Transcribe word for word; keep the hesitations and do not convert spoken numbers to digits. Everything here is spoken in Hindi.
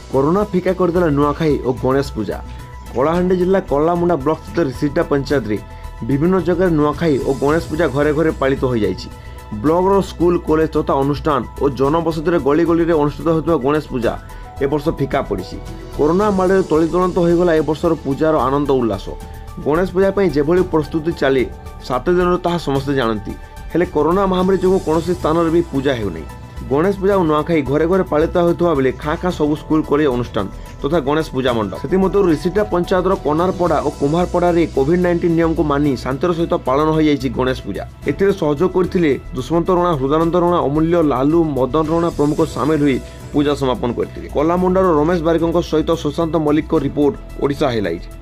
कोरोना फिका करदेला नुआखाई और गणेश पूजा। कलाहांडी जिला कलामुंडा ब्लॉक स्थित रिसीटा पंचायत रे विभिन्न जगह नुआखाई और गणेश पूजा घरे घरे पालित हो जाइछि। ब्लॉक स्कूल कॉलेज तथा अनुष्ठान और जनबसति गली गली अनुष्ठित होता गणेश पूजा ए वर्ष फिका पड़ी। कोरोना माड़े तलीतलंत होगला ए वर्षर पूजार आनंद उल्लास। गणेश पूजा जेभली प्रस्तुति चली सात दिन ताहा समस्ते जानती, हेले कोरोना महामारी जो कौन स्थान में भी पूजा होनी। गणेश पूजा और नुआखाई घरे घरे पालित होता बेले खाँ खाँ सब स्कूल कॉलेज अनुष्ठान तथा गणेश पूजा मंडप से रिसीटा पंचायत कनारपड़ा और कुम्हारपड़ा रे कोविड नाइंटीन नियम को मानी शांतिर सहित पालन हो जाइछि गणेश पूजा। एथिरे सहयोग करथिले दुष्मंत रणा, हृदानंद रणा, अमूल्य, लालू, मदन रणा प्रमुख सामिल हुई पूजा समापन करथिले। कलामुंडार रमेश बारिकों सहित सुशांत मल्लिक रिपोर्ट ओडिशा हाइलाइट।